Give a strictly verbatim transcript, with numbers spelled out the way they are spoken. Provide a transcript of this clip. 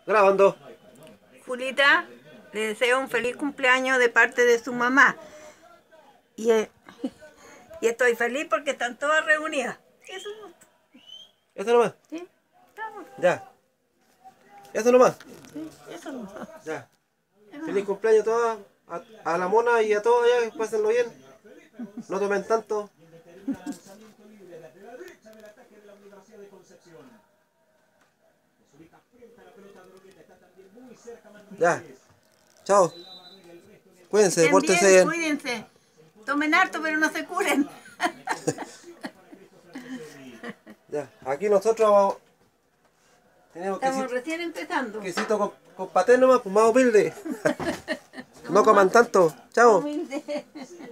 Grabando. Julita le deseo un feliz cumpleaños de parte de su mamá. Y, eh, y estoy feliz porque están todas reunidas. Eso, Eso nomás. ¿sí? Estamos. Ya. Eso nomás. Sí, eso no. Ya. Feliz cumpleaños a todas. A, a la mona y a todos ya. Pásenlo bien. No tomen tanto. Ya. Chao. Cuídense, Estén pórtense bien, bien. cuídense. Tomen harto, pero no se curen. Ya. Aquí nosotros vamos. Tenemos Estamos quesito, recién empezando. quesito con, con paté nomás, pues más humilde. No coman tanto. Chao. Humilde.